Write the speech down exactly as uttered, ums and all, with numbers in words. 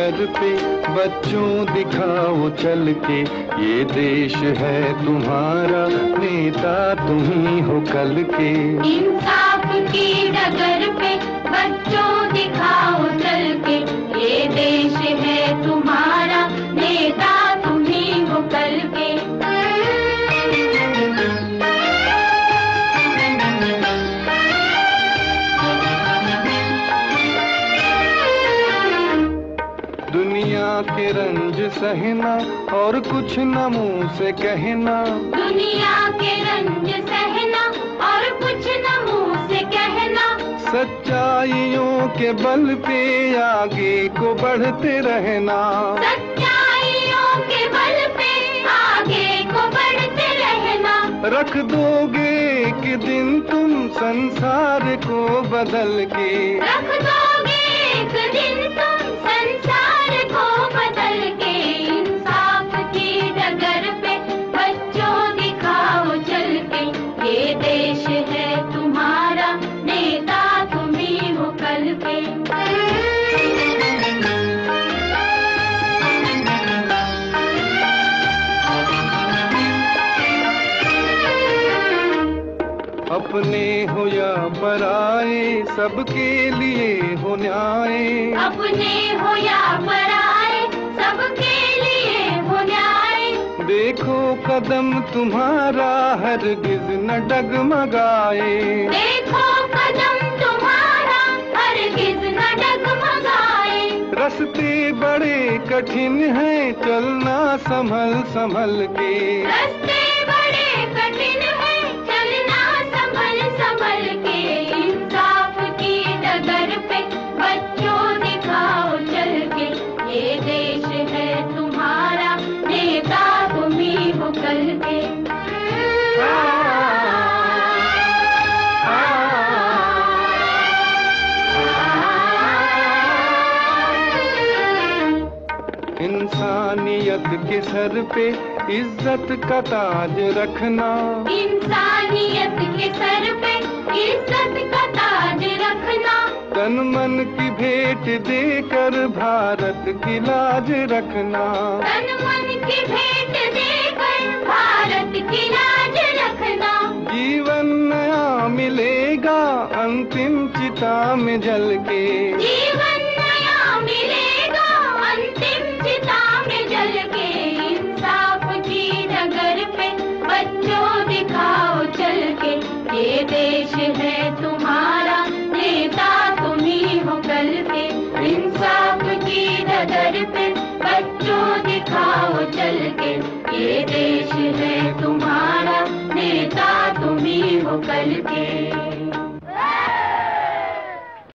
डगर पे बच्चों दिखाओ चल के, ये देश है तुम्हारा, नेता तुम ही हो कल के। इंसाफ की डगर पे बच्चों दिखाओ चल के, ये देश है तुम्हारा, नेता तुम ही हो कल के। दुनिया के रंज सहना और कुछ न मुंह से कहना, दुनिया के रंज सहना और कुछ न मुंह से कहना, सच्चाइयों के बल पे आगे को बढ़ते रहना, सच्चाइयों के बल पे आगे को बढ़ते रहना। रख दोगे एक दिन तुम संसार को बदल के, रख दोगे एक दिन तुम संसार को बदल के। इंसाफ की डगर पे बच्चों दिखाओ चल के, ये देश है तुम्हारा, नेता तुम ही हो कल के। अपने हो या पराए सबके लिए हो न्याय, अपने हो या पराए सबके लिए हो न्याय। देखो कदम तुम्हारा हरगिज न डगमगाए, देखो कदम तुम्हारा हरगिज न डगमगाए। रास्ते बड़े कठिन हैं चलना संभल संभल के, रास्ते बड़े कठिन हैं चलना संभल संभल के। इंसाफ की डगर पे बच्चों दिखाओ चल के, ये देश है तुम्हारा, नेता तुम ही हो कल के। इंसानियत के सर पे इज्जत का ताज रखना, इंसानियत के सर पे इज्जत का ताज रखना। तन मन की भेंट देकर भारत की लाज रखना, तन मन की भेंट देकर भारत की लाज रखना। जीवन नया मिलेगा अंतिम चिता में जल के, जीवन नया मिलेगा अंतिम चिता में जल के। इंसाफ की डगर पे बच्चों दिखाओ चल के, ये देश है तुम्हारा, नेता तुम ही हो कल के। इंसाफ की डगर पे बच्चों दिखाओ चल के, ये देश है तुम्हारा।